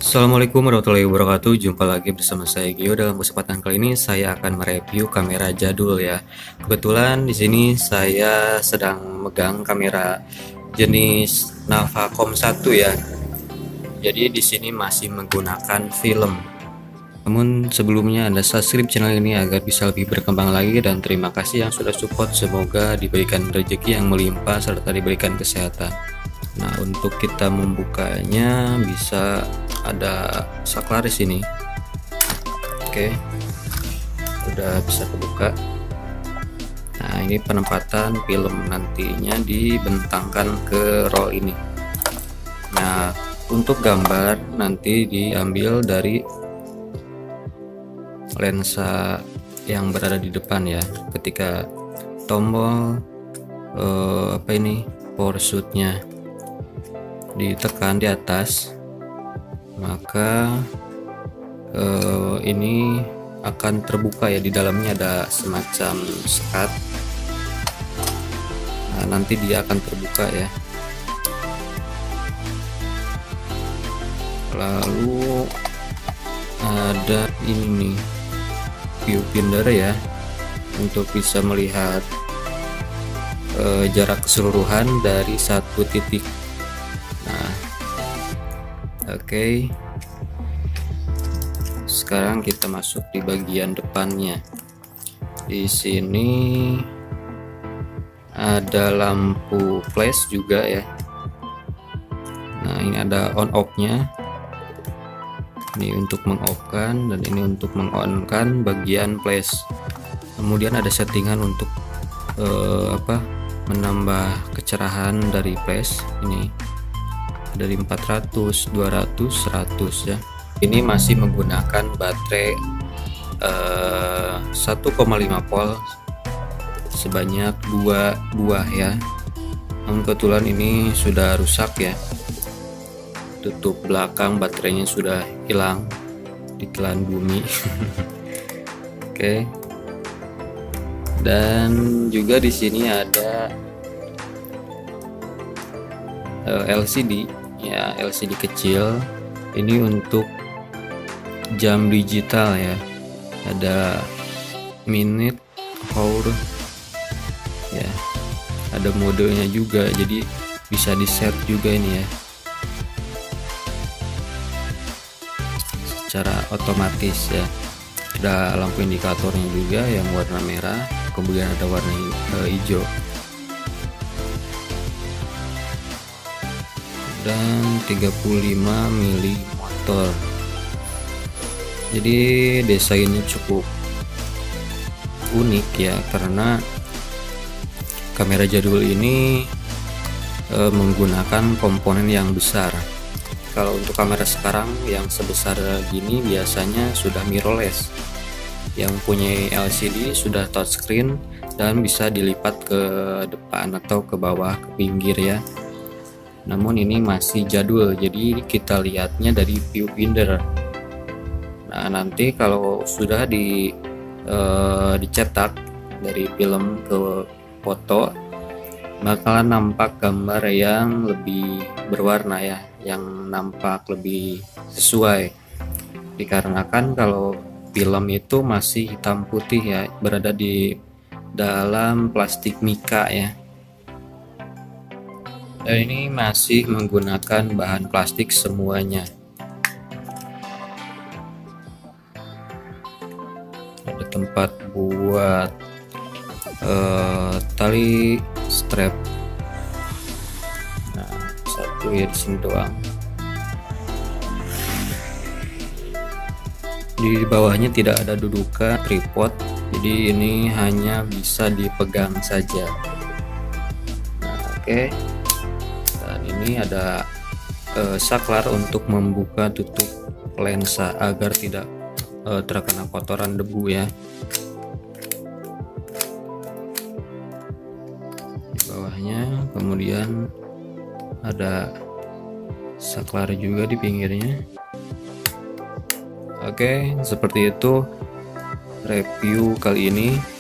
Assalamualaikum warahmatullahi wabarakatuh. Jumpa lagi bersama saya Gio. Dalam kesempatan kali ini saya akan mereview kamera jadul ya. Kebetulan di sini saya sedang megang kamera jenis Navacom 1 ya. Jadi di sini masih menggunakan film. Namun sebelumnya Anda subscribe channel ini agar bisa lebih berkembang lagi, dan terima kasih yang sudah support. Semoga diberikan rezeki yang melimpah serta diberikan kesehatan. Nah, untuk kita membukanya bisa ada saklar di sini. Oke, udah bisa kebuka. Nah, ini penempatan film nantinya dibentangkan ke roll ini. Nah, untuk gambar nanti diambil dari lensa yang berada di depan ya. Ketika tombol power shoot-nya ditekan di atas, maka ini akan terbuka ya. Di dalamnya ada semacam sekat. Nah, nanti dia akan terbuka ya. Lalu ada ini nih, viewfinder ya, untuk bisa melihat jarak keseluruhan dari satu titik. Nah, oke. Sekarang kita masuk di bagian depannya. Di sini ada lampu flash juga ya. Nah, ini ada on off-nya. Ini untuk meng-off-kan dan ini untuk meng-on-kan bagian flash. Kemudian ada settingan untuk menambah kecerahan dari flash. Ini dari 400, 200, 100 ya. Ini masih menggunakan baterai 1,5 volt sebanyak 2 buah ya. Namun kebetulan ini sudah rusak ya. Tutup belakang baterainya sudah hilang di telan bumi. Oke. Dan juga di sini ada LCD ya, LCD kecil. Ini untuk jam digital ya. Ada minute, hour ya. Ada modenya juga, jadi bisa di set juga ini ya, secara otomatis ya. Ada lampu indikatornya juga yang warna merah, kemudian ada warna hijau, dan 35 mili motor. Jadi desainnya cukup unik ya, karena kamera jadul ini menggunakan komponen yang besar. Kalau untuk kamera sekarang yang sebesar gini biasanya sudah mirrorless, yang punya LCD sudah touchscreen dan bisa dilipat ke depan atau ke bawah, ke pinggir ya. Namun ini masih jadul, jadi kita lihatnya dari viewfinder. Nah, nanti kalau sudah dicetak dari film ke foto, bakalan nampak gambar yang lebih berwarna ya, yang nampak lebih sesuai. Dikarenakan kalau film itu masih hitam putih ya, berada di dalam plastik mika ya. Dan ini masih menggunakan bahan plastik semuanya. Ada tempat buat tali strap. Nah, satu ya di sini doang. Di bawahnya tidak ada dudukan tripod, jadi ini hanya bisa dipegang saja. Nah, oke. Dan ini ada saklar untuk membuka tutup lensa agar tidak terkena kotoran debu ya. Di bawahnya kemudian ada saklar juga di pinggirnya. Oke, seperti itu review kali ini.